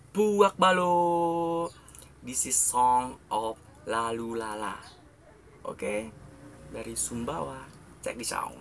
Buak balok. This is song of Lalu-Lala. Oke, dari Sumbawa. Check this out.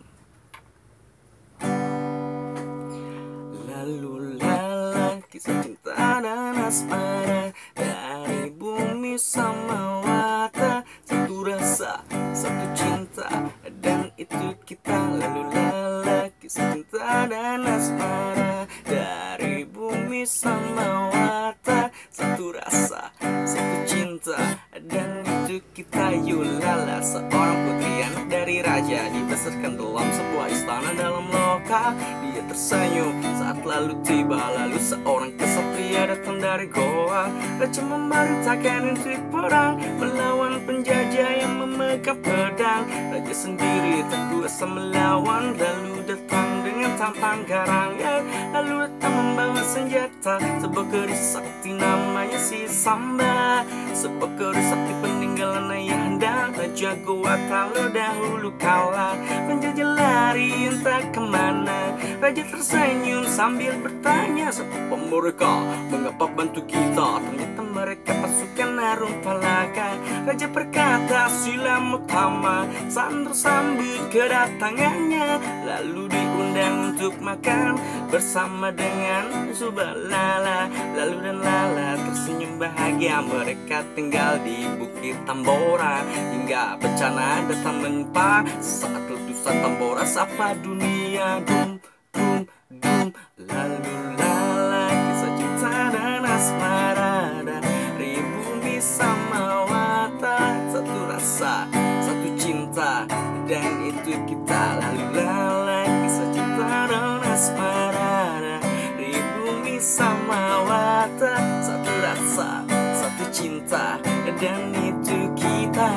Lalu-lala, kisah cinta dan asmara dari bumi samawata. Satu rasa, satu cinta, dan itu kita. Lalu-lala, kisah cinta dan asmara dari bumi samawata. Satu rasa, satu cinta, dan itu kita. Yulala, seorang putri anak dari raja, dibesarkan dalam sebuah istana dalam loka. Dia tersenyum saat lalu tiba. Lalu seorang kesatria datang dari goa. Raja memerintahkan untuk perang melawan penjajah yang memegang pedang. Raja sendiri tak kuasa melawan. Lalu datang dengan tampang garang, ya. Lalu datang membawa senjata, sebuah keris sakti namanya si Samba. Sebuah keris sakti peninggalan ayahanda Raja Goa Lalu dahulu kala. Penjajah lari entah kemana. Raja tersenyum sambil bertanya, siapa mereka? Mengapa bantu kita? Ternyata mereka pasukan Lalu-Lala. Raja berkata, silam utama, sandra sambut kedatangannya. Lalu diundang untuk makan bersama dengan Subah-Lala. Lalu dan Lala tersenyum bahagia. Mereka tinggal di Bukit Tambora hingga bencana datang menimpa. Saat letusan Tambora sapa dunia. Dum, dum, dum. Lalu-Lala, kisah cinta dan asmara dari bumi samawata. Satu rasa, satu cinta, dan itu kita. Lalu-Lala, kisah cinta dan asmara dari bumi samawata. Satu rasa, satu cinta, dan itu kita.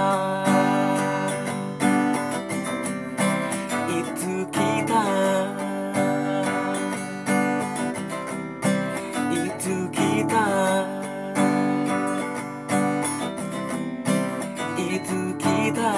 Itu kita. Itu kita. Itu kita.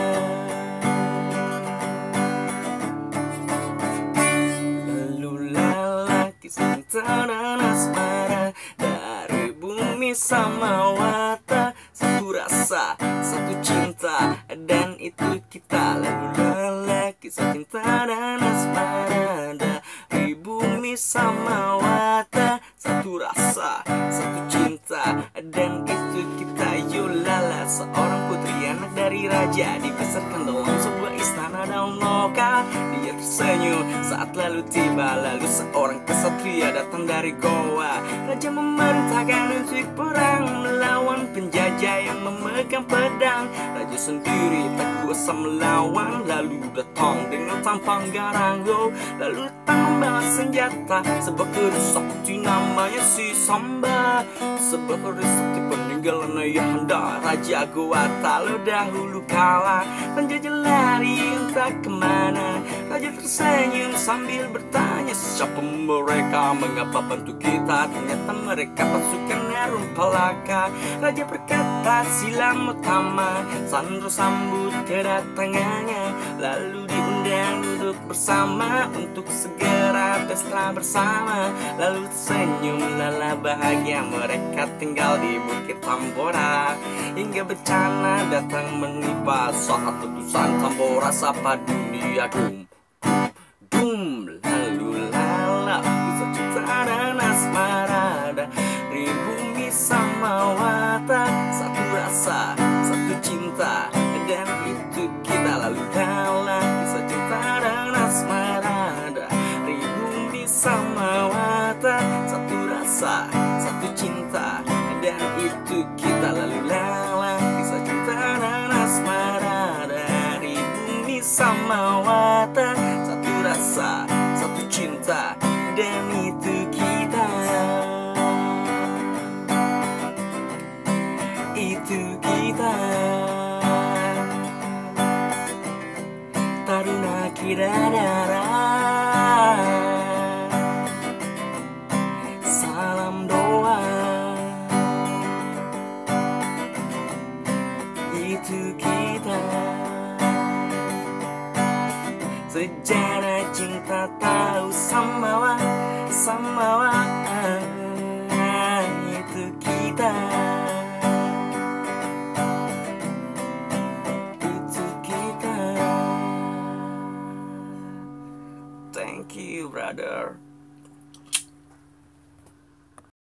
Lalu-Lala, kisah cinta dan asmara dari bumi samawata. Satu rasa, satu cinta, dan itu kita. Lalu-Lala, kisah cinta dan asmara dari bumi samawata. Satu rasa, satu cinta, dan itu kita. Yulala, seorang putri anak dari raja, dibesarkan dalam sebuah istana dalam loka. Dia tersenyum saat lalu tiba. Lalu seorang kesatria datang dari goa. Raja memerintahkan untuk perang melawan penjajah yang memegang pedang. Raja sendiri tak kuasa melawan. Lalu datang dengan tampang garang, yo. Lalu datang membawa senjata, sebuah keris sakti namanya si Samba. Sebuah keris sakti peninggalan ayahanda Raja Goa Lalu dahulu kala. Penjajah lari entah kemana. Raja tersenyum sambil bertanya, siapa mereka? Mengapa bantu kita? Ternyata mereka pasukan Lalu-Lala. Raja berkata, silam utama, sandra sambut kedatangannya. Lalu diundang duduk bersama untuk segera pesta bersama. Lalu tersenyum Lala bahagia. Mereka tinggal di Bukit Tambora hingga bencana datang menimpa. Saat letusan Tambora sapa dunia. Dum, dum. Lalu-Lala, kisah cinta dan asmara dari bumi samawata. Satu rasa, satu cinta, dan itu kita. Lalu-Lala, kisah cinta dan asmara dari bumi samawata. Satu rasa, satu cinta, dan itu kita. Lalu-Lala, kisah cinta dan asmara dari bumi samawata. Satu rasa, satu cinta, dan itu kita. Itu kita. Taruna Kidadara. Salam doa. Itu kita. Sejarah cinta tahu samawa, samawa. Thank you brother.